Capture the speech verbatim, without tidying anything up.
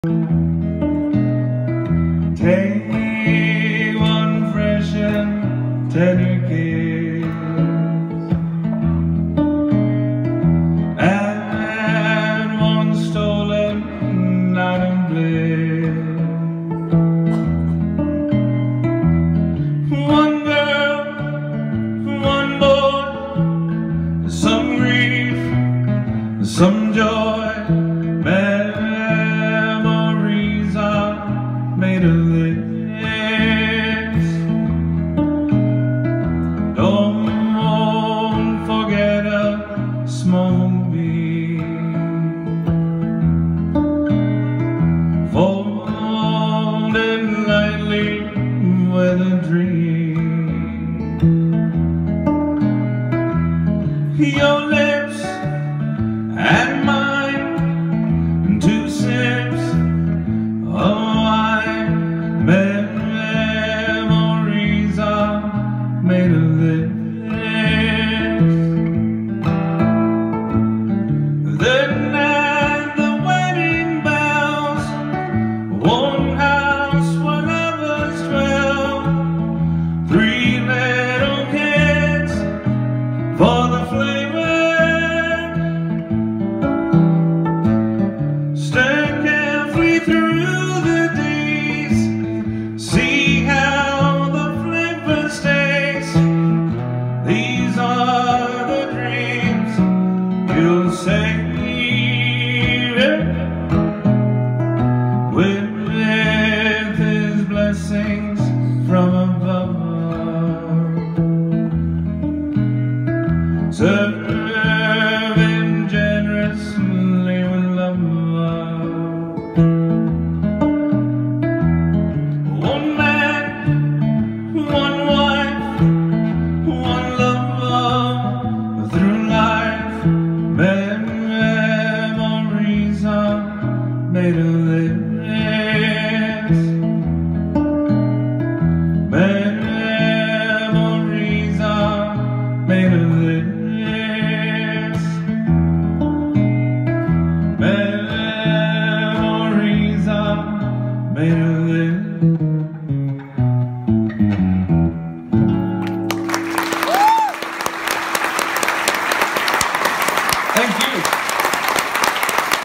Take one fresh and tender kiss, and one stolen night of bliss. One girl, one boy, some grief, some joy. Memories are made of this. Don't forget a small beat, folded lightly with a dream. Your lips and mine, two sips of wine. Memories are made of this. The night the wedding bells, one house where lovers dwell, three little kids for the flavor. Stare carefully through the days, see how the flavor stays. These are the dreams you'll save with his blessings from above. Serving generously with love. One man, one wife, one lover through life. Memories are made of this. Memories are made of this. Memories are made of this.